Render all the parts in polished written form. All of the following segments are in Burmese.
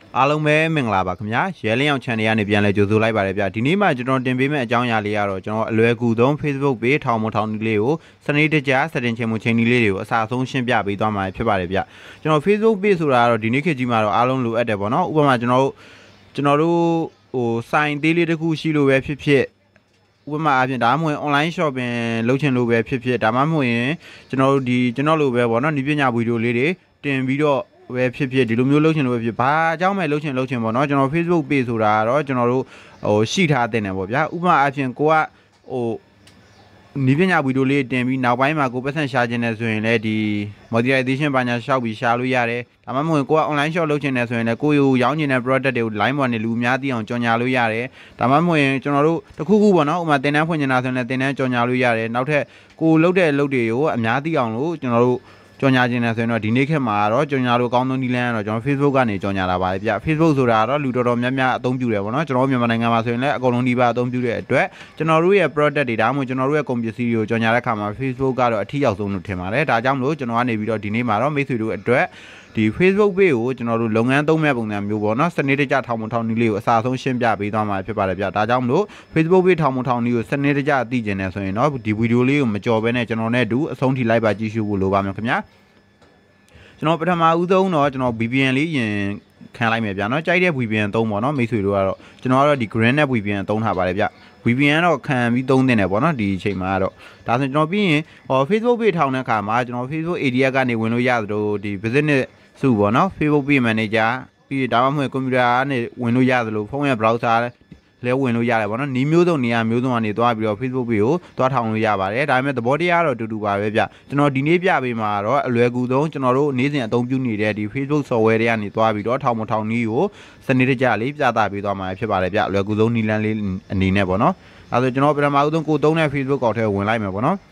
အားလုံးပဲမင်္ဂလာပါခင်ဗျာရဲလျောင် channel ကနေပြန်လဲကြိုဆိုလိုက်ပါတယ်ဗျဒီနေ့မှကျွန်တော်တင်ပေးမယ့်အကြောင်းအရာလေးကတော့ကျွန်တော်အလွယ်ကူဆုံး Facebook page ထောင်မထောင်နည်းလေးကိုစနစ်တကျ setting ချင်မှုချိန်နည်းလေးတွေကိုအစားဆုံးရှင်းပြပေးသွားမှာဖြစ်ပါတယ်ဗျကျွန်တော် Facebook page ဆိုတာကတော့ဒီနေ့ခေတ်ကြီးမှာတော့အားလုံးလိုအပ်တယ်ပေါ့နော်ဥပမာကျွန်တော်တို့ဟို sign သေးလေးတစ်ခုရှိလို့ပဲဖြစ်ဥပမာအပြင်ဒါမှမဟုတ် online shopping လုပ်ချင်လို့ပဲဖြစ်ဒါမှမဟုတ်ရင်ကျွန်တော်လိုပဲပေါ့နော်ဒီပညာဗီဒီယိုလေးတွေတင်ပြီးတော့ပဲဖြစ်ဒီလိုမျိုးလုပ်ချင်လို့ပဲဖြစ်ဘာအကြောင်းမဲ့လုပ်ချင်ပေါ့နော်ကျွန်တော် Facebook page ဆိုတာကတော့ကျွန်တော်တို့ရှိထားတဲ့နေပေါ့ဗျာဥပမာအပြင်ကိုကနီးပညာဗီဒီယိုလေးတင်ပြီးနောက်ပိုင်းမှာကိုပတ်စံရှာခြင်းနဲ့ဆိုရင်လည်းဒီ monetization ဘာညာရှောက်ပြီးရှာလို့ရတယ်ဒါမှမဟုတ်ကိုက online shop လုပ်ချင်တယ်ဆိုရင်လည်းကိုရောင်းချင်တဲ့ product တွေကို line ပေါ်နေလူအများသိအောင်ကြော်ညာလို့ရတယ်ဒါမှမဟုတ်ရင်ကျွန်တော်တို့တခုခုပေါ့နော်ဥပမာတင်တန်းဖွင့်နေတာဆိုရင်လည်းတင်တန်းကြော်ညာလို့ရတယ်နောက်ထပ်ကိုလုပ်တဲ့အလုပ်တွေကိုအများသိအောင်လို့ကျွန်တော်တို့ကြော်ညာခြင်းနဲ့ဆိုရင်တော့ဒီနေ့ခေတ်မှာတော့ကြော်ညာလို့အကောင်းဆုံးနည်းလမ်းကတော့ကျွန်တော် Facebook ကနေကြော်ညာလာပါတယ်ဗျ Facebook ဆိုတာတော့လူတော်တော်များများအသုံးပြုတယ်ပေါ့နော်ကျွန်တော်မြန်မာနိုင်ငံမှာဆိုရင်လည်းအကုန်လုံးဒီပါအသုံးပြုတဲ့အတွက်ကျွန်တော်တို့ရဲ့ product တွေဒါမှမဟုတ်ကျွန်တော်တို့ရဲ့ကုန်ပစ္စည်းတွေကိုကြော်ညာတဲ့အခါမှာ Facebook ကတော့အထီးရောက်ဆုံးလို့ထင်ပါတယ်ဒါကြောင့်မလို့ကျွန်တော်ကနေပြီးတော့ဒီနေ့မှာတော့မိတ်ဆွေတို့အတွက်ဒီ Facebook page ကိုကျွန်တော်တို့လုပ်ငန်းသုံးမဲ့ပုံစံမျိုးပေါ့နော်စနစ်တကျထောင်နည်းလေးကိုအစားဆုံးရှင်းပြပေးသွားမှာဖြစ်ပါတယ်ဗျဒါကြောင့်မလို့ Facebook page ထောင်နည်းကိုစနစ်တကျသိကျင်နေဆိုရင်တော့ဒီဗီဒီယိုလေးကိုမကြော်ဘဲနဲ့ကျွန်တော်နဲ့အတူအဆုံးထိလိုက်ပါကြည့်ရှုဖို့လိုပါမယ်ခင်ဗျာကျွန်တော်ပထမဦးဆုံးတော့ကျွန်တော် VPN လေးရင်ခံလိုက်မယ်ဗျာเนาะကြိုက်တဲ့ VPN သုံးပေါ့เนาะမိတ်ဆွေတို့ကတော့ကျွန်တော်ကတော့ဒီ Green နဲ့ VPN သုံးထားပါတယ်ဗျ VPN တော့ခံပြီးသုံးတင်တယ်ပေါ့เนาะဒီအချိန်မှာကတော့ဒါဆိုကျွန်တော်ပြီးရင်Facebook page ထောင်တဲ့အခါမှာကျွန်တော် Facebook area ကနေဝင်လို့ရသလိုဒီ business စုပေါ့เนาะ Facebook page manager ပြီးဒါမှမဟုတ် computer ကနေဝင်လို့ရသလိုဖုန်းရဲ့ browser လဲဝင်လို့ရတယ်ပေါ့နော်နီးမျိုးစုံနေရာမျိုးစုံကနေသွားပြီးတော့ Facebook page ကိုသွားထောင်လို့ရပါတယ်ဒါပေမဲ့သဘောတရားတော့တူပါပဲဗျကျွန်တော်ဒီနေ့ပြပေးမှာတော့အလွယ်ကူဆုံးကျွန်တော်တို့နေ့စဉ်အသုံးပြုနေတဲ့ဒီ Facebook software တွေကနေသွားပြီးတော့ထောင်နည်းကိုစနစ်တကျလေးပြသပေးသွားမှာဖြစ်ပါတယ်ဗျအလွယ်ကူဆုံးနည်းလမ်းလေးအနေနဲ့ပေါ့နော်အဲဆိုကျွန်တော်ပထမဦးဆုံးကိုသုံးတဲ့ Facebook ကောက်ထဲဝင်လိုက်မယ်ပေါ့နော်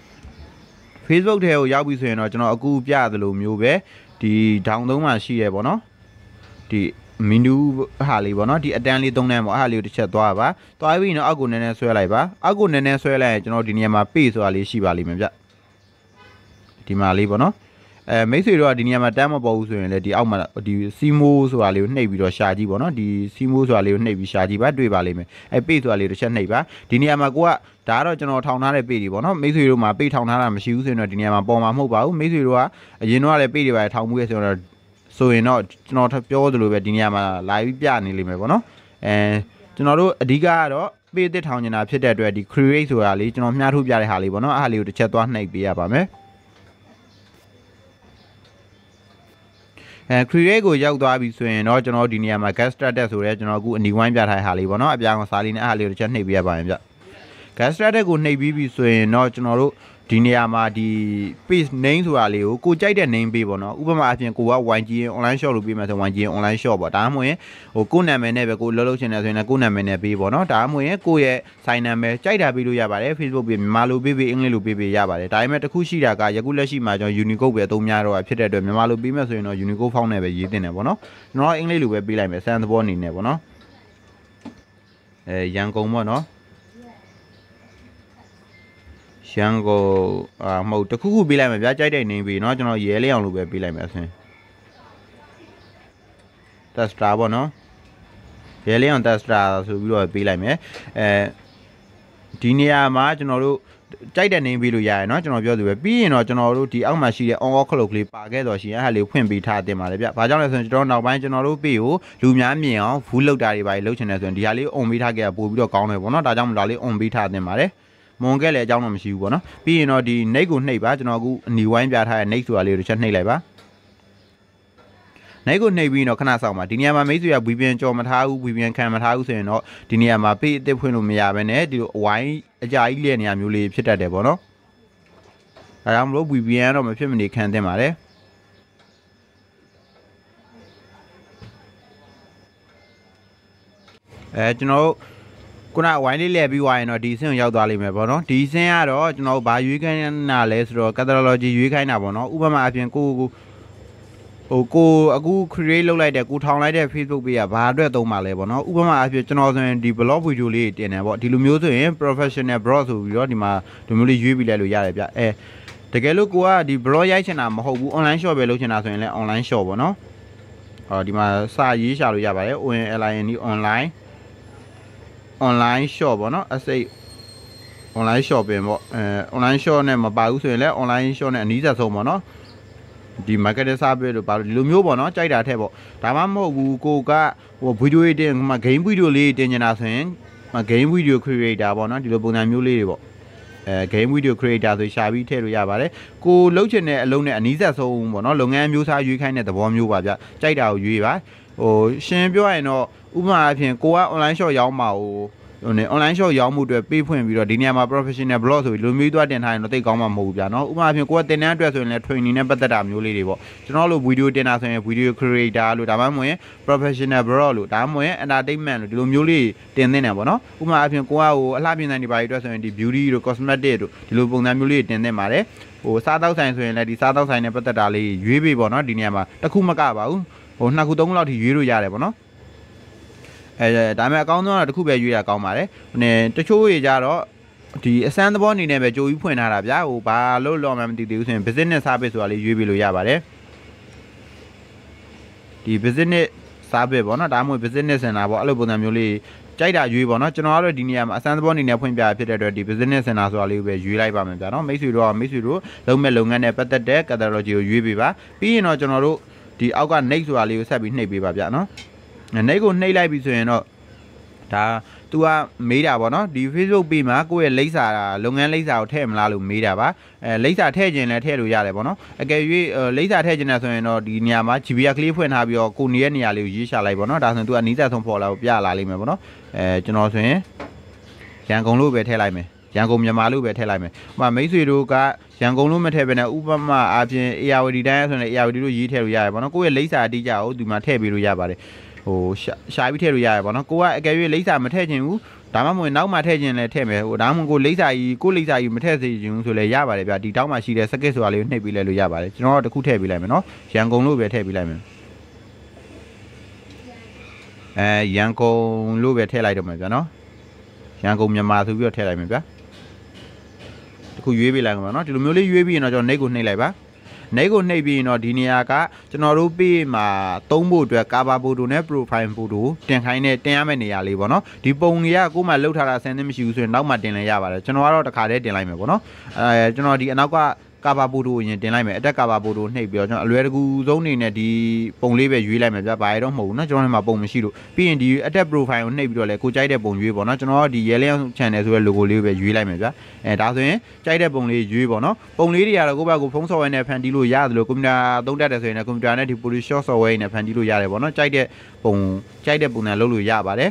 Facebook ထဲကိုရောက်ပြီဆိုရင်တော့ကျွန်တော်အခုပြသလိုမျိုးပဲဒီဒေါင်သုံးမှာရှိရပေါ့နော်ဒီမီနူဟာလေးပေါ့နော်ဒီအတန်းလေးသုံးတန်းပေါ့အဲ့ဟာလေးကိုတစ်ချက်သွားပါသွားပြီးတော့အောက်ကိုနည်းနည်းဆွဲလိုက်ပါအောက်ကိုနည်းနည်းဆွဲလိုက်ရင်ကျွန်တော်ဒီနေရာမှာ page ဆိုတာလေးရှိပါလိမ့်မယ်ဗျဒီမှာလေးပေါ့နော်မိတ်ဆွေတို့ကဒီနေရာမှာတန်းမပေါ်ဘူးဆိုရင်လည်းဒီအောက်မှာဒီစီမိုးဆိုတာလေးကိုနှိပ်ပြီးတော့ရှာကြည့်ပေါ့နော်ဒီစီမိုးဆိုတာလေးကိုနှိပ်ပြီးရှာကြည့်ပါတွေ့ပါလိမ့်မယ်page ဆိုတာလေးတစ်ချက်နှိပ်ပါဒီနေရာမှာကိုကဒါကတော့ကျွန်တော်ထောင်ထားတဲ့ page တွေပေါ့နော်မိတ်ဆွေတို့မှာ page ထောင်ထားတာမရှိဘူးဆိုရင်တော့ဒီနေရာမှာပေါ်မှာမဟုတ်ပါဘူးမိတ်ဆွေတို့ကအရင်တော့လည်း page တွေပါထောင်မှုရဲ့ဆိုတော့ဆိုရင်တော့ကျွန်တော်ပြောသလိုပဲဒီနေရာမှာလာပြီးပြနေလိမ့်မယ်ပေါ့နော်ကျွန်တော်တို့အဓိကကတော့ page တစ်ထောင်နေတာဖြစ်တဲ့အတွက်ဒီ create ဆိုတာလေးကျွန်တော်မျှထုတ်ပြတဲ့ဟာလေးပေါ့နော်အဲ့ဟာလေးကိုတစ်ချက်သွားနှိပ်ပေးရပါမယ်create ကိုရောက်သွားပြီဆိုရင်တော့ကျွန်တော်ဒီနေရာမှာ get started ဆိုရဲကျွန်တော်အခုအနီဝိုင်းပြထားတဲ့ဟာလေးပေါ့နော်အပြောင်းစာလေးနဲ့အဲ့ဟာလေးကိုတစ်ချက်နှိပ်ပေးရပါမယ်ဗျ get started ကိုနှိပ်ပြီးပြီဆိုရင်တော့ကျွန်တော်တို့ဒီနေရာမှာဒီ page name ဆိုတာလေးကိုကြိုက်တဲ့ name ပေးပေါ့နော်ဥပမာအပြင်ကိုက YGN online shop လို့ပေးမှဆို YGN online shop ပေါ့ဒါမှမဟုတ်ရင်ကိုနာမည်နဲ့ပဲကိုလှုပ်ချင်တယ်ဆိုရင်လည်းကိုနာမည်နဲ့ပေးပေါ့နော်ဒါမှမဟုတ်ရင်ကိုရဲ့ sign နာမည်ကြိုက်တာပေးလို့ရပါတယ် Facebook ပေးမြန်မာလိုပေးအင်္ဂလိပ်လိုပေးရပါတယ်ဒါပေမဲ့တခုရှိတာကယခုလက်ရှိမှာကျွန်တော် Unicode ပဲအသုံးများတော့ဖြစ်တဲ့အတွက်မြန်မာလိုပေးမှဆိုရင်တော့ Unicode font နဲ့ပဲရေးတင်တယ်ပေါ့နော်ကျွန်တော်အင်္ဂလိပ်လိုပဲပေးလိုက်မယ်စံသဘောအနေနဲ့ပေါ့နော်ရန်ကုန်ပေါ့နော်ရန်ကုန်မဟုတ်တခုခုပေးလိုက်မယ်ဗျာကြိုက်တဲ့နေပေးเนาะကျွန်တော်ရဲလေးအောင်လို့ပဲပေးလိုက်မယ်အဆင် tester ပေါ့နော်ရဲလေးအောင် tester ဆိုပြီးတော့ပေးလိုက်မယ်ဒီနေရာမှာကျွန်တော်တို့ကြိုက်တဲ့နေပေးလို့ရရเนาะကျွန်တော်ပြောသူပဲပြီးရင်တော့ကျွန်တော်တို့ဒီအောက်မှာရှိတဲ့ on off clock လေးပါခဲ့တော့ရှိရင်အဲ့ဟာလေးဖွင့်ပေးထားတင်ပါတယ်ဗျဘာကြောင့်လဲဆိုရင်ကျွန်တော်နောက်ပိုင်းကျွန်တော်တို့ပေးကိုလူများမြင်အောင်ဘူးလောက်တာတွေပါလုပ်ချင်တယ်ဆိုရင်ဒီဟာလေး on ပေးထားခဲ့တာပို့ပြီးတော့ကောင်းတယ်ပေါ့နော်ဒါကြောင့်မလို့ဒါလေး on ပေးထားတင်ပါတယ်မွန်ကဲလည်းအကြောင်းတော့မရှိဘူးပေါ့နော်ပြီးရင်တော့ဒီ nick ကိုနှိပ်ပါကျွန်တော်အခုအနီဝိုင်းပြထားတဲ့ nick ဆိုတာလေးကိုတစ်ချက်နှိပ်လိုက်ပါ nick ကိုနှိပ်ပြီးတော့ခဏစောင့်ပါဒီနေရာမှာမိတ်ဆွေက VPN ကြော်မထားဘူး VPN ခံမထားဘူးဆိုရင်တော့ဒီနေရာမှာ page အသစ်ဖွင့်လို့မရဘဲနဲ့ဒီလိုအဝိုင်းအကြာကြီးလဲနေရမျိုးလေးဖြစ်တတ်တယ်ပေါ့နော်ဒါကြောင့်မလို့ VPN တော့မဖြစ်မနေခံသင့်ပါတယ်ကျွန်တော်ခုနဝိုင်းလေးလဲပြီးွားရင်တော့ဒီစင်းကိုရောက်သွားလိမ့်မယ်ပေါ့နော်ဒီစင်းကတော့ကျွန်တော်ဘာရွေးခိုင်းတာလဲဆိုတော့ catalog ရွေးခိုင်းတာပေါ့နော်ဥပမာအပြင်ကိုအခု create လုပ်လိုက်တဲ့ကိုထောင်လိုက်တဲ့ Facebook page ကဘာအတွက်သုံးပါလဲပေါ့နော်ဥပမာအဖြစ်ကျွန်တော်ဆိုရင်ဒီ blog video လေးတင်တယ်ပေါ့ဒီလိုမျိုးဆိုရင် professional blog ဆိုပြီးတော့ဒီမှာဒီမျိုးလေးရွေးပြီးလိုက်လို့ရတယ်ဗျတကယ်လို့ကိုကဒီ blog ရိုက်ချင်တာမဟုတ်ဘူး online shop ပဲလုပ်ချင်တာဆိုရင်လည်း online shop ပေါ့နော်ဒီမှာစာရေးရှာလို့ရပါတယ် ONLIN online shop ပေါ့နော် SA online shop ပင်ပေါ့online shop နဲ့မပါဘူးဆိုရင်လည်း online shop နဲ့အနည်းဆုံးပေါ့နော်ဒီ marketing service လို့ပါလို့ဒီလိုမျိုးပေါ့နော်ကြိုက်တာထက်ပေါ့ဒါမှမဟုတ်ဘူးကိုကဟို video တွေတင်မှာ game video လေးတင်နေတာဆိုရင် game video creator ပေါ့နော်ဒီလိုပုံစံမျိုးလေးတွေပေါ့game video creator ဆိုရှာပြီးထည့်လို့ရပါတယ်ကိုလှုပ်ချင်တဲ့အလုံးနဲ့အနည်းဆုံးပေါ့နော်လုပ်ငန်းမျိုးစားရွေးခိုင်းတဲ့သဘောမျိုးပါဗျကြိုက်တာကိုရွေးပါဟိုရှင်းပြောရရင်တော့ဥပမာအဖြစ်ကိုက online shop ရောင်းမှာဟိုonline shop ရောင်းမှုအတွက်ပေးဖွင့်ပြီးတော့ဒီနေရာမှာ professional blog ဆိုပြီးလူမျိုးသွားတင်ထားရင်တော့တိတ်ကောင်းမှာမဟုတ်ဘူးဗျာနော်ဥပမာအဖြစ်ကိုကတင်တန်းအတွက်ဆိုရင်လည်း training နဲ့ပတ်သက်တာမျိုးလေးတွေပေါ့ကျွန်တော်တို့ video တင်တာဆိုရင် video creator လို့ဒါမှမဟုတ် professional blog လို့ဒါမှမဟုတ် entertainment လို့ဒီလိုမျိုးလေးတင်သင့်တယ်ပေါ့နော်ဥပမာအဖြစ်ကိုကဟိုအလှပြင်ဆိုင်တွေပါအတွက်ဆိုရင်ဒီ beauty တို့ cosmetic တို့ဒီလိုပုံစံမျိုးလေးတင်သင့်ပါတယ်ဟိုစားတောက်ဆိုင်ဆိုရင်လည်းဒီစားတောက်ဆိုင်နဲ့ပတ်သက်တာလေးရွေးပေးပေါ့နော်ဒီနေရာမှာတစ်ခုမကပါဘူးဟိုနှစ်ခုသုံးခုလောက်ထိရွေးလို့ရတယ်ပေါ့နော်ဒါပေမဲ့အကောင်းဆုံးတော့တစ်ခုပဲရွေးရကောင်းပါတယ်တချို့တွေကြတော့ဒီအစမ်းသဘောအနေနဲ့ပဲကြိုပြီးဖွင့်ထားတာဗျာဟိုဘာလို့လောမှမသိသေးဘူးဆိုရင် business service ဆိုတာလေးရွေးပြီးလို့ရပါတယ်ဒီ business service ပေါ့နော်ဒါမှမဟုတ် business center ပေါ့အဲ့လိုပုံစံမျိုးလေးကြိုက်တာရွေးပေါ့နော်ကျွန်တော်ကတော့ဒီနေရာမှာအစမ်းသဘောအနေနဲ့ဖွင့်ပြဖြစ်တဲ့အတွက်ဒီ business center ဆိုတာလေးကိုပဲရွေးလိုက်ပါမယ်ဗျာနော်မိတ်ဆွေတို့လုံးမဲ့လုပ်ငန်းနဲ့ပတ်သက်တဲ့ category ကိုရွေးပေးပါပြီးရင်တော့ကျွန်တော်တို့ဒီအောက်က next ဆိုတာလေးကိုဆက်ပြီးနှိပ်ပေးပါဗျာနော်နေကိုနှိပ်လိုက်ပြီဆိုရင်တော့ဒါ तू ကမေးတာပေါ့နော်ဒီ Facebook page မှာကိုယ့်ရဲ့လိပ်စာလုပ်ငန်းလိပ်စာကိုထည့်မလားလို့မေးတာပါလိပ်စာထည့်ခြင်းလည်းထည့်လို့ရတယ်ပေါ့နော်အကယ်၍လိပ်စာထည့်ခြင်းနဲ့ဆိုရင်တော့ဒီနေရာမှာ GBR ကလေးဖွင့်ထားပြီးတော့ကိုနေရဲ့နေရာလေးကိုရေးရှာလိုက်ပေါ့နော်ဒါဆိုရင် तू ကအနီးစပ်ဆုံးဖော်လာကိုပြလာလိမ့်မယ်ပေါ့နော်ကျွန်တော်ဆိုရင်ရန်ကုန်လို့ပဲထည့်လိုက်မယ်ရန်ကုန်မြန်မာလို့ပဲထည့်လိုက်မယ်ဟိုမိတ်ဆွေတို့ကရန်ကုန်လို့မထည့်ဘဲနဲ့ဥပမာအပြင် ARD တိုင်းဆိုရင် ARD လို့ရေးထည့်လို့ရတယ်ပေါ့နော်ကိုယ့်ရဲ့လိပ်စာအတိအကျကိုဒီမှာထည့်ပေးလို့ရပါတယ်ဟိုရှာပြီးထည့်လို့ရတယ်ပေါ့နော်ကိုကအကယ်၍လိပ်စာမထည့်ခြင်းဘူးဒါမှမဟုတ်နောက်မှထည့်ခြင်းလည်းထည့်မယ်ဟိုဒါမှမဟုတ်ကိုလိပ်စာကြီးမထည့်စေခြင်းဆိုလည်းရပါတယ်ဗျာဒီတောင်းမှရှိတဲ့စကစ်ဆိုတာလေးကိုနှိပ်ပြီးလဲလို့ရပါတယ်ကျွန်တော်တို့တစ်ခုထည့်ပေးလိုက်မယ်နော်ရန်ကုန်လို့ပဲထည့်ပေးလိုက်မယ်ရန်ကုန်လို့ပဲထည့်လိုက်တော့မယ်ဗျာနော်ရန်ကုန်မြန်မာဆိုပြီးတော့ထည့်လိုက်မယ်ဗျာတစ်ခုရွေးပေးလိုက်မှာနော်ဒီလိုမျိုးလေးရွေးပြီးရင်တော့ကျွန်တော်နှိပ်ကိုနှိပ်လိုက်ပါနေကိုနှိပ်ပြီးရင်တော့ဒီနေရာကကျွန်တော်တို့ပေးမှာသုံးဖို့အတွက် cover photo နဲ့ profile photo တင်ခိုင်းတဲ့တင်ရမယ့်နေရာလေးပေါ့နော်ဒီပုံတွေကကိုယ်မှလှုပ်ထားတာဆန်းသင်းမရှိဘူးဆိုရင်နောက်မှတင်လည်းရပါတယ်ကျွန်တော်ကတော့တစ်ခါတည်းတင်လိုက်မယ်ပေါ့နော်ကျွန်တော်ဒီအနောက်က cover photo ကိုရင်တင်လိုက်မယ်အတက် cover photo နှိပ်ပြီးတော့ကျွန်တော်အလွယ်တကူဆုံးနေနဲ့ဒီပုံလေးပဲရွေးလိုက်မယ်ဗျဘာရတော့မဟုတ်ဘူးเนาะကျွန်တော်ဒီမှာပုံမရှိလို့ပြီးရင်ဒီအတက် profile ကိုနှိပ်ပြီးတော့လဲကိုကြိုက်တဲ့ပုံရွေးပေါ့เนาะကျွန်တော်ဒီရဲလျောင်း channel ဆိုတဲ့ logo လေးကိုပဲရွေးလိုက်မယ်ဗျဒါဆိုရင်ကြိုက်တဲ့ပုံလေးရွေးပေါ့เนาะပုံလေးတွေကတော့ကိုယ့်ဘက်ကိုဖုန်း software နဲ့ဖန်တီးလို့ရတယ်လို့ကွန်ပျူတာသုံးတတ်တယ်ဆိုရင်လည်းကွန်ပျူတာနဲ့ဒီ Photoshop software နဲ့ဖန်တီးလို့ရတယ်ပေါ့เนาะကြိုက်တဲ့ပုံစံလုပ်လို့ရပါတယ်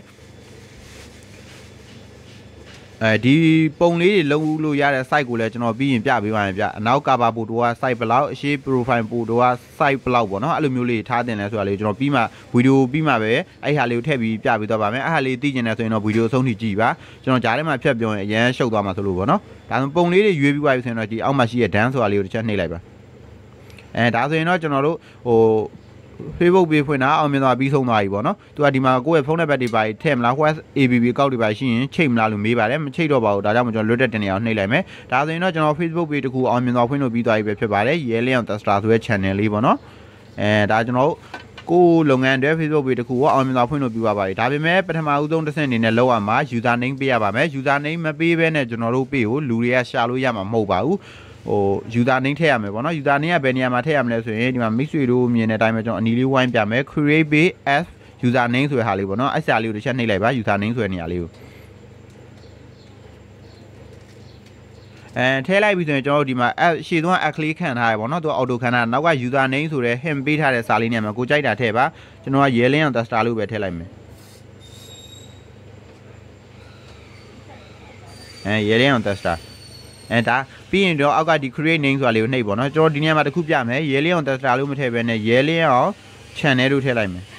ဒီပုံလေးတွေလုံးလို့ရတဲ့ site ကိုလည်းကျွန်တော်ပြီးရင်ပြပေးပါမယ်ဗျအနောက်က cover photo က site ဘယ်လောက်အရှိ profile photo က site ဘယ်လောက်ပေါ့နော်အဲ့လိုမျိုးလေးထားတင်လဲဆိုတာလေးကျွန်တော်ပြီးမှဗီဒီယိုပြီးမှပဲအဲ့ဟာလေးကိုထည့်ပြီးပြပေးသွားပါမယ်အဲ့ဟာလေးသိကျင်တယ်ဆိုရင်တော့ဗီဒီယိုအဆုံးထိကြည့်ပါကျွန်တော်ကြားထဲမှာဖြတ်ပြောရင်အရန်ရှုပ်သွားမှာဆိုလို့ပေါ့နော်ဒါဆိုပုံလေးတွေရွေးပြီးသွားပြီဆိုရင်တော့ဒီအောက်မှာရှိတဲ့ dance ဆိုတာလေးကိုတစ်ချက်နှိပ်လိုက်ပါဒါဆိုရင်တော့ကျွန်တော်တို့ဟိုFacebook page ဖွင့်တာအောင်မြင်သွားပြီးဆုံးသွားပြီပေါ့နော်သူကဒီမှာကိုယ့်ရဲ့ဖုန်းနံပါတ်တွေပါထည့်မလား WhatsApp ABB အကောင့်တွေပါရှိရင်ချိန်မလားလို့မေးပါတယ်မချိန်တော့ပါဘူးဒါကြောင့်ကျွန်တော်လွတ်တဲ့တင်နေအောင်နှိပ်လိုက်မယ်ဒါဆိုရင်တော့ကျွန်တော် Facebook page တခုအောင်မြင်သွားဖွင့်လို့ပြီးသွားပြီပဲဖြစ်ပါတယ်ရဲလျောင်း Tester ဆိုတဲ့ channel လေးပေါ့နော်ဒါကျွန်တော်ကိုလုပ်ငန်းတွေ Facebook page တခုကိုအောင်မြင်သွားဖွင့်လို့ပြီးပါပြီဒါပေမဲ့ပထမဦးဆုံးတစ်ဆင့်အနေနဲ့လောက်ရမှာ user name ပေးရပါမယ် user name မပေးဘဲနဲ့ကျွန်တော်တို့ page ကိုလူတွေကရှာလို့ရမှာမဟုတ်ပါဘူးဟို user name ထည့်ရမယ်ပေါ့နော် user name ကဘယ်နေရာမှာထည့်ရမလဲဆိုရင်ဒီမှာ mix တွေမြင်တဲ့အတိုင်းပဲကျွန်တော်အနီလေးဝိုင်းပြမယ် create page as user name ဆိုတဲ့ဟာလေးပေါ့နော်အဲ့စာလေးကိုတစ်ချက်နှိပ်လိုက်ပါ user name ဆိုတဲ့နေရာလေးကိုထည့်လိုက်ပြီဆိုရင်ကျွန်တော်တို့ဒီမှာရှေ့ဆုံးက click ခံထားရပေါ့နော်သူ auto ခံထားနောက်က user name ဆိုတဲ့ hint ပေးထားတဲ့စာလေးနေရာမှာကိုကြိုက်တာထည့်ပါကျွန်တော်ကရဲလင်းအောင် tester လို့ပဲထည့်လိုက်မယ်ရဲလင်းအောင် testerဒါပြီးရင်တော့အောက်ကဒီ create name ဆိုတာလေးကိုနှိပ်ပေါ့နော်ကျွန်တော်ဒီနေရာမှာတစ်ခုပြမယ်ရဲလင်းအောင် tester လို့မထည့်ဘဲနဲ့ရဲလင်းအောင် channel လို့ထည့်လိုက်မယ်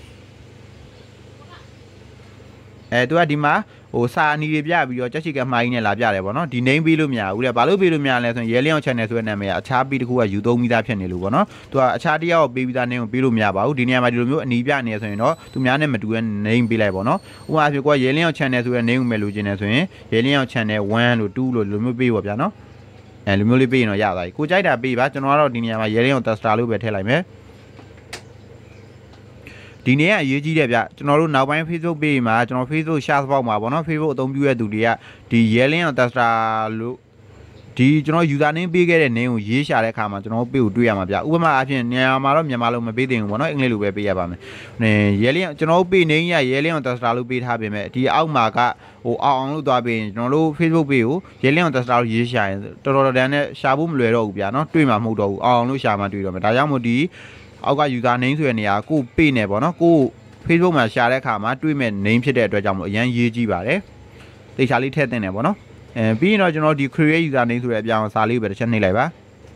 သူကဒီမှာဟိုစာအနီတွေပြပြီးတော့ချက်ချီကမှားကြီးနဲ့လာပြတယ်ပေါ့နော်ဒီ name ပေးလို့မရဘူးလေဘာလို့ပေးလို့မရလဲဆိုရင်ရဲလင်းအောင် channel ဆိုတဲ့နာမည်ကအခြားပြီးတစ်ခုကယူသုံးပြီးသားဖြစ်နေလို့ပေါ့နော်သူကအခြားတစ်ယောက်ပေးပြီးသား name ကိုပေးလို့မရပါဘူးဒီနေရာမှာဒီလိုမျိုးအနီပြနေဆိုရင်တော့သူများနဲ့မတူတဲ့ name ပေးလိုက်ပေါ့နော်ဥပမာဖြစ်ကိုကရဲလင်းအောင် channel ဆိုတဲ့ name ကိုမဲ့လို့ကျင်နေဆိုရင်ရဲလင်းအောင် channel 1လို့2လို့ဒီလိုမျိုးပေးပေါ့ဗျာနော်လူမျိုးလေးပေးရင်တော့ရသွားပြီကိုကြိုက်တာပေးပါကျွန်တော်ကတော့ဒီနေရာမှာရဲလင်းအောင် tester လို့ပဲထည့်လိုက်မယ်ဒီနေ့ကအရေးကြီးတယ်ဗျကျွန်တော်တို့နောက်ပိုင်း Facebook page မှာကျွန်တော် Facebook share ပေါက်မှာပေါ့နော် Facebook အသုံးပြုတဲ့သူတွေကဒီ Linn on Tesla လို့ဒီကျွန်တော် user name ပေးခဲ့တဲ့ name ကိုရေးရှာတဲ့အခါမှာကျွန်တော် page ကိုတွေ့ရမှာဗျဥပမာအဖြစ်နေရာမှာတော့မြန်မာလိုမပေးသင့်ဘူးပေါ့နော်အင်္ဂလိပ်လိုပဲပေးရပါမယ်Linnကျွန်တော် page name ရ Linn on Tesla လို့ပေးထားပေမဲ့ဒီအောက်မှာကဟိုအောင်လို့သွားပြီးရင်ကျွန်တော်တို့ Facebook page ကို Linn on Tesla လို့ရေးရှာရင်တော်တော်တန်နဲ့ရှာဖို့မလွယ်တော့ဘူးဗျာနော်တွေ့မှာမဟုတ်တော့ဘူးအောင်လို့ရှာမှတွေ့တော့မယ်ဒါကြောင့်မို့ဒီအောက်က user name ဆိုတဲ့နေရာကို page နဲ့ပေါ့နော်ကို Facebook မှာရှာတဲ့အခါမှာတွေ့မဲ့ name ဖြစ်တဲ့အတွက်ကြောင့်မို့အရင်ရေးကြည့်ပါတယ်တေချာလေးထည့်သင့်တယ်ပေါ့နော်ပြီးရင်တော့ကျွန်တော်ဒီ create user name ဆိုတဲ့အပြောင်းစာလေးပဲတစ်ချက်နှိပ်လိုက်ပါ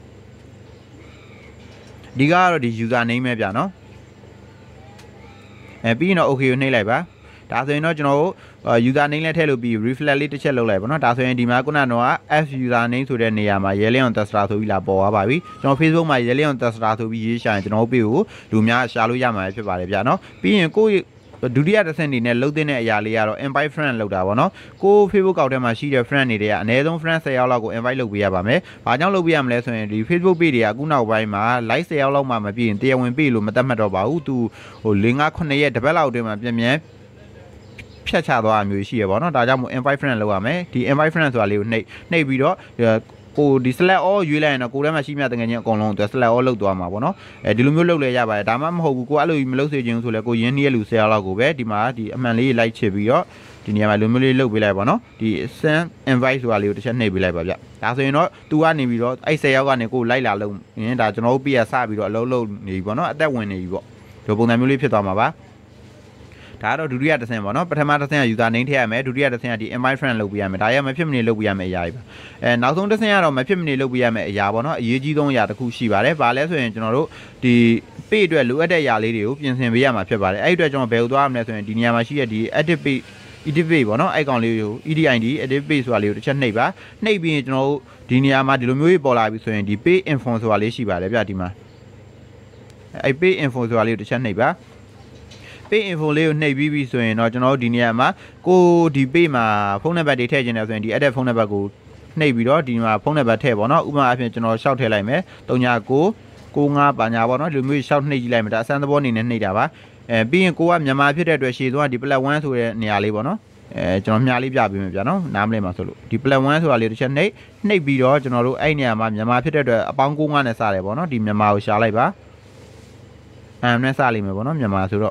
ဒီကတော့ဒီ user name ပဲဗျာနော်ပြီးရင်တော့ okay ကိုနှိပ်လိုက်ပါဒါဆိုရင်တော့ကျွန်တော်တို့ user name လည်းထည့်လို့ပြီး refresh လေးတစ်ချက်လုပ်လိုက်ပါနော်ဒါဆိုရင်ဒီမှာခုနကတော့ f user name ဆိုတဲ့နေရာမှာ Linn on Tesla ဆိုပြီးလာပေါ်သွားပါပြီကျွန်တော် Facebook မှာ Linn on Tesla ဆိုပြီးရေးရှာရင်ကျွန်တော်တို့ page ကိုလူများရှာလို့ရမှာဖြစ်ပါတယ်ဗျာနော်ပြီးရင်ကိုဒုတိယတစ်ဆင့်အနေနဲ့လှုပ်တဲ့အရာလေးကတော့ invite friend လောက်တာပေါ့နော်ကို Facebook ကောက်ထဲမှာရှိတဲ့ friend တွေကအနည်းဆုံး friend 10 ယောက်လောက်ကို invite လုပ်ပေးရပါမယ်။ဘာကြောင့်လုပ်ပေးရမလဲဆိုရင်ဒီ Facebook page တွေကအခုနောက်ပိုင်းမှာ like 10 ယောက်လောက်မှမပြည့်ရင်တရားဝင် page လို့မသတ်မှတ်တော့ပါဘူး။သူဟို5 9ရက်တစ်ပတ်လောက်အတွင်းမှာပြန်ဖြတ်ချသွားမျိုးရှိရပါတော့။ဒါကြောင့်မို့ invite friend လုပ်ရမယ်။ဒီ invite friend ဆိုတာလေးကိုနှိပ်ပြီးတော့ကိုဒီ select all ရွေးလိုက်ရင်တော့ကိုယ်ထဲမှာရှိမြတကယ်ချင်းအကုန်လုံးသူ select all လုပ်သွားမှာပေါ့နော်ဒီလိုမျိုးလုပ်လဲရပါတယ်ဒါမှမဟုတ်ဘူးကိုအဲ့လိုမလုပ်စေချင်ဘူးဆိုလဲကိုရင်းနှီးရလူ10လောက်ကိုပဲဒီမှာဒီအမှန်လေးလိုက်ချစ်ပြီးတော့ဒီနေရာမှာလူမျိုးလေးလုပ်ပေးလိုက်ပါနော်ဒီ send invite ဆိုတာလေးကိုတစ်ချက်နှိပ်ပေးလိုက်ပါဗျဒါဆိုရင်တော့သူကနေပြီးတော့အဲ့10ယောက်ကနေကိုလိုက်လာလို့ရင်ဒါကျွန်တော်တို့ပြရစပြီးတော့အလုပ်လုပ်နေပြီပေါ့နော်အသက်ဝင်နေပြီပေါ့ဒီပုံစံမျိုးလေးဖြစ်သွားမှာပါဒါကတော့ဒုတိယတစ်ဆင့်ပေါ့နော်ပထမတစ်ဆင့်က user name ထည့်ရမယ်ဒုတိယတစ်ဆင့်ကဒီ invite friend လုပ်ပေးရမယ်ဒါရမဖြစ်မနေလုပ်ပေးရမယ်အရာကြီးပါနောက်ဆုံးတစ်ဆင့်ကတော့မဖြစ်မနေလုပ်ပေးရမယ်အရာပေါ့နော်အရေးကြီးဆုံးအရာတစ်ခုရှိပါတယ်ဘာလဲဆိုရင်ကျွန်တော်တို့ဒီ page အတွက်လိုအပ်တဲ့အရာလေးတွေကိုပြင်ဆင်ပေးရမှာဖြစ်ပါတယ်အဲ့ဒီအတွက်ကျွန်တော်ဘယ်ကိုသွားရမလဲဆိုရင်ဒီနေရာမှာရှိတဲ့ဒီ edit page edit page ပေါ့နော်အဲ့ကောင်လေးကို edit edit page ဆိုတာလေးကိုတစ်ချက်နှိပ်ပါနှိပ်ပြီးရင်ကျွန်တော်တို့ဒီနေရာမှာဒီလိုမျိုးကြီးပေါ်လာပြီဆိုရင်ဒီ page info ဆိုတာလေးရှိပါတယ်ဗျဒီမှာအဲ့ page info ဆိုတာလေးကိုတစ်ချက်နှိပ်ပါpage info လေးကိုနှိပ်ပြီးပြီဆိုရင်တော့ကျွန်တော်တို့ဒီနေရာမှာကိုဒီ page မှာဖုန်းနံပါတ်တွေထည့်ခြင်းတယ်ဆိုရင်ဒီ edit ဖုန်းနံပါတ်ကိုနှိပ်ပြီးတော့ဒီမှာဖုန်းနံပါတ်ထည့်ပေါ့နော်ဥပမာအဖြစ်ကျွန်တော်ရှောက်ထည့်လိုက်မယ်3995ပါညာပေါ့နော်ဒီလိုမျိုးရှောက်နှိပ်ကြည့်လိုက်မယ်ဒါအစမ်းသဘောအနေနဲ့နှိပ်တာပါပြီးရင်ကိုကမြန်မာဖြစ်တဲ့အတွက်ရှေ့သွားဒီ plus 1ဆိုတဲ့နေရာလေးပေါ့နော်ကျွန်တော်မြားလေးပြပေးမယ်ဗျာနော်နားမလဲမှာဆိုလို့ဒီ plus 1ဆိုတာလေးတစ်ချက်နှိပ်ပြီးတော့ကျွန်တော်တို့အဲ့နေရာမှာမြန်မာဖြစ်တဲ့အတွက်အပေါင်း95နဲ့စတယ်ပေါ့နော်ဒီမြန်မာကိုရှာလိုက်ပါနဲ့စလိမ့်မယ်ပေါ့နော်မြန်မာဆိုတော့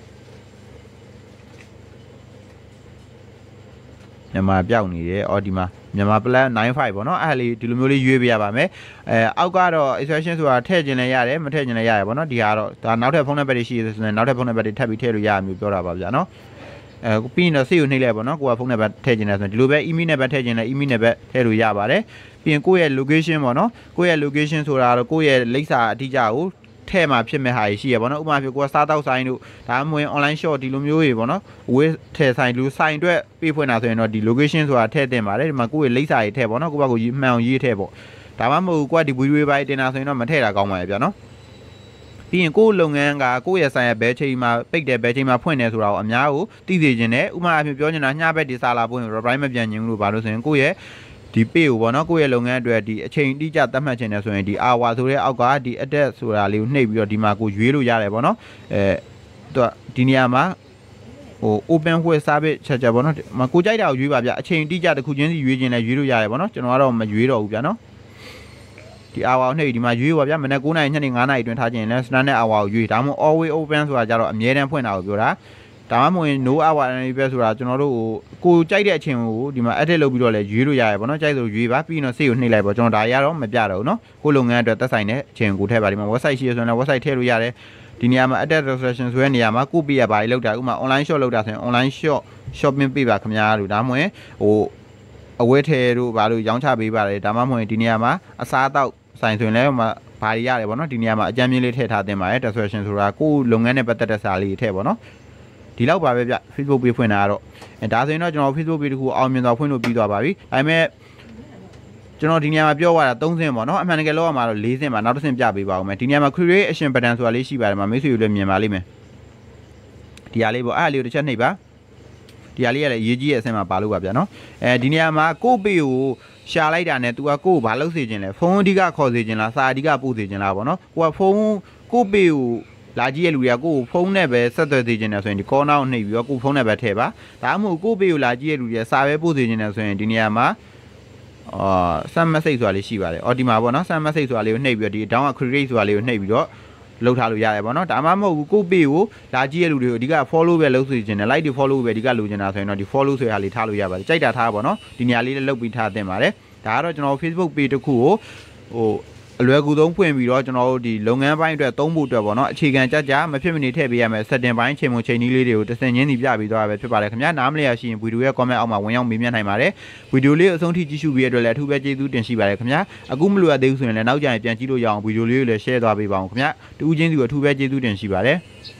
မြန်မာပြောက်နေတယ်အော်ဒီမှာမြန်မာ plus 95ပေါ့နော်အဲ့လေးဒီလိုမျိုးလေးရွေးပေးရပါမယ်အောက်ကတော့ expression ဆိုတာထည့်ခြင်းလည်းရတယ်မထည့်ခြင်းလည်းရတယ်ပေါ့နော်ဒီကတော့ဒါနောက်ထပ်ဖုန်းနံပါတ်တွေရှိရဆိုရင်နောက်ထပ်ဖုန်းနံပါတ်တွေထပ်ပြီးထည့်လို့ရမျိုးပြောတာပါဗျာနော်ပြီးရင်တော့စိတ်ကိုနှိပ်လိုက်ပေါ့နော်ကိုကဖုန်းနံပါတ်ထည့်ခြင်းလည်းဆိုရင်ဒီလိုပဲ email နံပါတ်ထည့်ခြင်းလည်း email နံပါတ်ထည့်လို့ရပါတယ်ပြီးရင်ကိုယ့်ရဲ့ location ပေါ့နော်ကိုယ့်ရဲ့ location ဆိုတာတော့ကိုယ့်ရဲ့လိပ်စာအတိအကျကိုထဲမှာဖြစ်မဲ့ဟာရှိရပါတော့ဥပမာဖြစ်ကိုကစားတောက်ဆိုင်တို့ဒါမှမဟုတ် online shop ဒီလိုမျိုးတွေပေါ့နော်ဝေးထဲဆိုင်လူဆိုင်အတွက်ပေးဖွင့်တာဆိုရင်တော့ဒီ location ဆိုတာထည့်တင်ပါတယ်ဒီမှာကိုယ့်ရဲ့လိပ်စာတွေထည့်ပေါ့နော်ကိုယ့်ဘက်ကိုမှန်အောင်ရေးထည့်ပေါ့ဒါမှမဟုတ်ကိုကဒီ video ပိုင်းတင်တာဆိုရင်တော့မထည့်တာကောင်းပါရဲ့ဗျာနော်ပြီးရင်ကိုယ့်လုပ်ငန်းကကိုယ့်ရဲ့ဆိုင်ရဲ့ဘယ်ချိန်မှာပိတ်တယ်ဘယ်ချိန်မှာဖွင့်တယ်ဆိုတာကိုအများကိုသိစေခြင်းနဲ့ဥပမာအဖြစ်ပြောနေတာညဘက်ဒီစာလာပို့ရင် reply မပြန်ခြင်းလို့ဘာလို့ဆိုရင်ကိုယ့်ရဲ့ဒီ page ကိုပေါ့နော်ကိုယ့်ရဲ့လုပ်ငန်းအတွက်ဒီအချိန်တိကျသတ်မှတ်ခြင်းနဲ့ဆိုရင်ဒီ hour ဆိုတဲ့အောက်ကဒီ address ဆိုတာလေးကိုနှိပ်ပြီးတော့ဒီမှာကိုရွေးလို့ရတယ်ပေါ့နော်သူဒီနေရာမှာဟို open with service ချက်ပေါ့နော်မကိုကြိုက်တာကိုရွေးပါဗျအချိန်တိကျတစ်ခုချင်းစီရွေးခြင်းနဲ့ရွေးလို့ရတယ်ပေါ့နော်ကျွန်တော်ကတော့မရွေးတော့ဘူးဗျာနော်ဒီ hour နှိပ်ဒီမှာရွေးပါဗျမနေ့9နာရီညနေ9နာရီအတွင်းထားခြင်းနဲ့ standard hour ကိုရွေးဒါမှမဟုတ် always open ဆိုတာကြတော့အမြဲတမ်းဖွင့်တာကိုပြောတာဒါမှမဟုတ် no hour and be ဆိုတာကျွန်တော်တို့ကိုကြိုက်တဲ့အချိန်ကိုဒီမှာ edit လုပ်ပြီးတော့လဲရွေးလို့ရတယ်ပေါ့နော်ကြိုက်ဆိုရွေးပါပြီးတော့စိတ်ကိုနှိပ်လိုက်ပေါ့ကျွန်တော်ဒါရတော့မပြတော့ဘူးနော်ကိုလုပ်ငန်းအတွက်သက်ဆိုင်တဲ့အချိန်ကိုထည့်ပါဒီမှာ website ရှိရဆိုရင်လည်း website ထည့်လို့ရတယ်ဒီနေရာမှာ edit registration ဆိုတဲ့နေရာမှာကိုပြရပါလေလောက်တာဥပမာ online shop လောက်တာဆိုရင် online shop shopping ပေးပါခင်ဗျာလို့ဒါမှမဟုတ်ဟိုအဝတ်ထည်တို့ဘာလို့ရောင်းချပေးပါလေဒါမှမဟုတ်ဒီနေရာမှာအစားအသောက်ဆိုင်ဆိုရင်လည်းဘာတွေရတယ်ပေါ့နော်ဒီနေရာမှာအကြမ်းမြင့်လေးထည့်ထားတင်ပါတယ် registration ဆိုတာကိုလုပ်ငန်းနဲ့ပတ်သက်တဲ့စာလေးထည့်ပေါ့နော်ဒီလောက်ပါပဲဗျ Facebook page ဖွင့်တာကတော့ဒါဆိုရင်တော့ကျွန်တော် Facebook page တခုအောင်မြင်စွာဖွင့်လို့ပြီးသွားပါပြီဒါပေမဲ့ကျွန်တော်ဒီနေရာမှာပြောရတာ3ဆင့်ပေါ့နော်အမှန်တကယ်လောက်ရမှာတော့4ဆင့်ပါနောက်တစ်ဆင့်ပြပေးပါဦးမယ်ဒီနေရာမှာ create action button ဆိုတာလေးရှိပါတယ်မှာမိတ်ဆွေတို့လည်းမြင်ပါလိမ့်မယ်ဒီဟာလေးပေါ့အဲ့ဒါလေးကိုတစ်ချက်နှိပ်ပါဒီဟာလေးကလည်းအရေးကြီးတဲ့အဆင့်မှာပါလို့ပါဗျာနော်ဒီနေရာမှာကိုယ့် page ကိုရှာလိုက်တာနဲ့ तू ကကိုယ့်ကိုဘာလုပ်စေချင်လဲဖုန်းအဓိကခေါ်စေချင်လားစာအဓိကပို့စေချင်လားပေါ့နော်ကိုကဖုန်းကိုယ့် page ကိုလာကြည့်ရလူတွေကကိုဖုန်းနဲ့ပဲဆက်သွယ်သေးခြင်းနဲ့ဆိုရင်ဒီကောနာကိုနှိပ်ပြီးတော့ကိုဖုန်းနဲ့ပဲထည့်ပါဒါမှမဟုတ်ကိုပေကိုလာကြည့်ရလူတွေစာပဲပို့သေးခြင်းနဲ့ဆိုရင်ဒီနေရာမှာsend message ဆိုတာလေးရှိပါတယ်အော်ဒီမှာပေါ့နော် send message ဆိုတာလေးကိုနှိပ်ပြီးတော့ဒီ down create ဆိုတာလေးကိုနှိပ်ပြီးတော့လောက်ထားလို့ရတယ်ပေါ့နော်ဒါမှမဟုတ်ဘူးကိုပေကိုလာကြည့်ရလူတွေကိုအဓိက follow ပဲလုပ်ဆိုခြင်းနဲ့ like တွေ follow ပဲအဓိကလိုချင်တာဆိုရင်တော့ဒီ follow ဆိုရဟာလေးထားလို့ရပါတယ်ကြိုက်တာထားပါနော်ဒီနေရာလေးလည်းလုပ်ပြီးထားသင့်ပါတယ်ဒါကတော့ကျွန်တော် Facebook page တစ်ခုကိုအလွယ်ကူဆုံးဖွင့်ပြီးတော့ကျွန်တော်တို့ဒီလုပ်ငန်းပိုင်းအတွက်သုံးဖို့အတွက်ပေါ့နော်အခြေခံကြကြမဖြစ်မနေထည့်ပေးရမယ် setting ပိုင်းချိန်မှုချိန်နည်းလေးတွေကိုတစ်ဆင့်ချင်းစီပြပြီးသွားပဲဖြစ်ပါတယ်ခင်ဗျာနားမလည်ရရှိရင်ဗီဒီယိုရဲ့ comment အောက်မှာဝင်ရောက်မေးမြန်းနိုင်ပါတယ်ဗီဒီယိုလေးအဆုံးထိကြည့်ရှုပြီးရတဲ့အတွက်လည်းအထူးပဲကျေးဇူးတင်ရှိပါတယ်ခင်ဗျာအခုမလိုအပ်သေးဘူးဆိုရင်လည်းနောက်ကျရင်ပြန်ကြည့်လို့ရအောင်ဗီဒီယိုလေးကိုလည်း share သွားပေးပါအောင်ခင်ဗျာတူးချင်းစီကိုအထူးပဲကျေးဇူးတင်ရှိပါတယ်